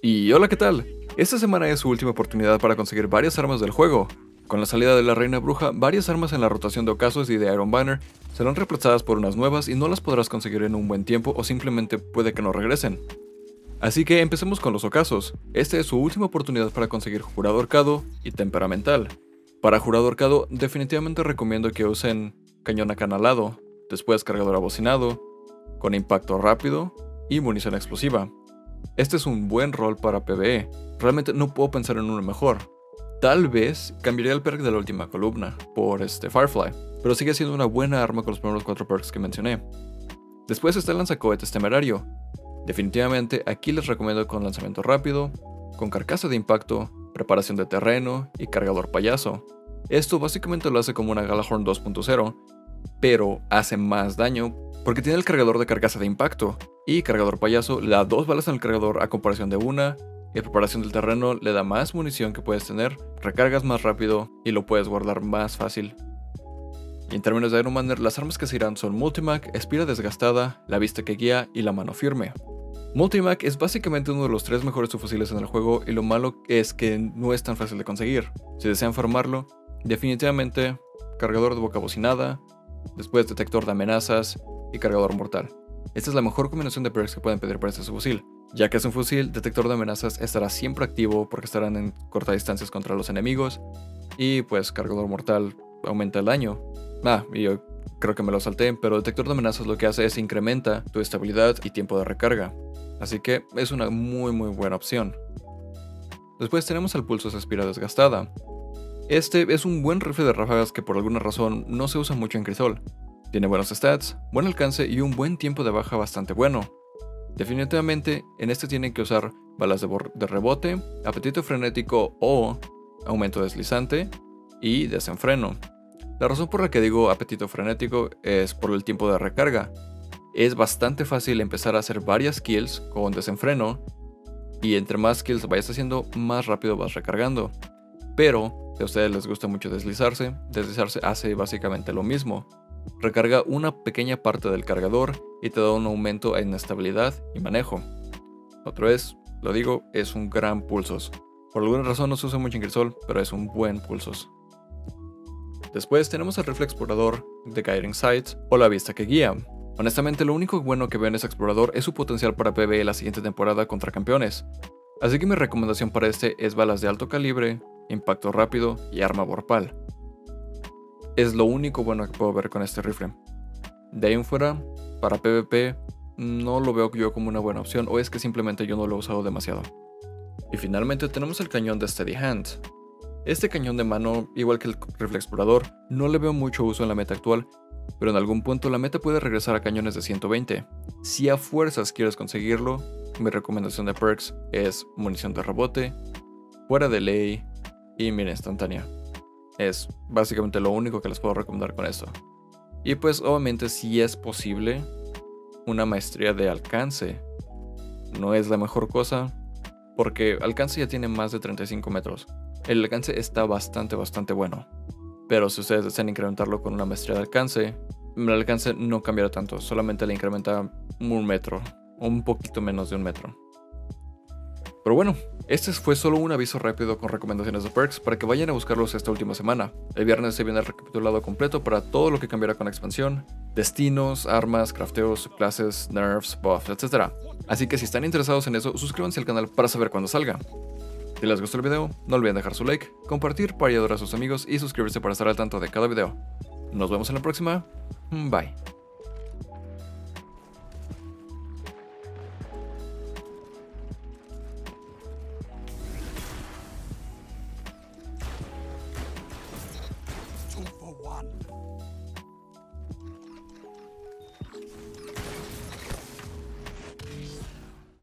Y hola, ¿qué tal? Esta semana es su última oportunidad para conseguir varias armas del juego. Con la salida de la Reina Bruja, varias armas en la rotación de ocasos y de Iron Banner serán reemplazadas por unas nuevas y no las podrás conseguir en un buen tiempo o simplemente puede que no regresen. Así que empecemos con los ocasos. Esta es su última oportunidad para conseguir Jurado Arcado y Temperamental. Para Jurado Arcado, definitivamente recomiendo que usen cañón acanalado, después cargador abocinado, con impacto rápido y munición explosiva. Este es un buen rol para PvE, realmente no puedo pensar en uno mejor. Tal vez cambiaría el perk de la última columna por Firefly, pero sigue siendo una buena arma con los primeros 4 perks que mencioné. Después está el lanzacohetes temerario. Definitivamente aquí les recomiendo con lanzamiento rápido, con carcasa de impacto, preparación de terreno y cargador payaso. Esto básicamente lo hace como una Galahorn 2.0, pero hace más daño porque tiene el cargador de carcasa de impacto y cargador payaso le da 2 balas en el cargador a comparación de una, y preparación del terreno le da más munición que puedes tener, recargas más rápido y lo puedes guardar más fácil. Y en términos de Iron Banner, las armas que se irán son Multimac, Espira Desgastada, La Vista que Guía y La Mano Firme. Multimac es básicamente uno de los 3 mejores subfusiles en el juego y lo malo es que no es tan fácil de conseguir. Si desean farmarlo, definitivamente cargador de boca bocinada, después detector de amenazas y cargador mortal. Esta es la mejor combinación de perks que pueden pedir para este subfusil. Ya que es un fusil, detector de amenazas estará siempre activo porque estarán en cortas distancias contra los enemigos y pues cargador mortal aumenta el daño. Y yo creo que me lo salté, pero detector de amenazas lo que hace es incrementa tu estabilidad y tiempo de recarga. Así que es una muy buena opción. Después tenemos al Pulsos Espira Desgastada. Este es un buen rifle de ráfagas que por alguna razón no se usa mucho en Crisol. Tiene buenos stats, buen alcance y un buen tiempo de baja bastante bueno. Definitivamente en este tienen que usar balas de rebote, apetito frenético o aumento deslizante y desenfreno. La razón por la que digo apetito frenético es por el tiempo de recarga. Es bastante fácil empezar a hacer varias kills con desenfreno y entre más kills vayas haciendo, más rápido vas recargando. Pero si a ustedes les gusta mucho deslizarse hace básicamente lo mismo. Recarga una pequeña parte del cargador y te da un aumento en estabilidad y manejo. Otra vez, lo digo, es un gran pulsos. Por alguna razón no se usa mucho en Crisol, pero es un buen pulsos. Después tenemos el rifle explorador de Guiding Sights o La Vista que Guía. Honestamente, lo único bueno que veo en ese explorador es su potencial para PvE la siguiente temporada contra campeones. Así que mi recomendación para este es balas de alto calibre, impacto rápido y arma vorpal. Es lo único bueno que puedo ver con este rifle. De ahí en fuera, para PvP, no lo veo yo como una buena opción o es que simplemente yo no lo he usado demasiado. Y finalmente tenemos el cañón de Steady Hand. Este cañón de mano, igual que el rifle explorador, no le veo mucho uso en la meta actual, pero en algún punto la meta puede regresar a cañones de 120. Si a fuerzas quieres conseguirlo, mi recomendación de perks es munición de rebote, fuera de ley y mira instantánea. Es básicamente lo único que les puedo recomendar con esto. Y pues obviamente si es posible, una maestría de alcance. No es la mejor cosa, porque alcance ya tiene más de 35 metros. El alcance está bastante bueno. Pero si ustedes desean incrementarlo con una maestría de alcance, el alcance no cambiará tanto, solamente le incrementa 1 metro, o un poquito menos de 1 metro. Pero bueno, este fue solo un aviso rápido con recomendaciones de perks para que vayan a buscarlos esta última semana. El viernes se viene el recapitulado completo para todo lo que cambiará con la expansión, destinos, armas, crafteos, clases, nerfs, buffs, etc. Así que si están interesados en eso, suscríbanse al canal para saber cuándo salga. Si les gustó el video, no olviden dejar su like, compartir para ayudar a sus amigos y suscribirse para estar al tanto de cada video. Nos vemos en la próxima. Bye. Two for one.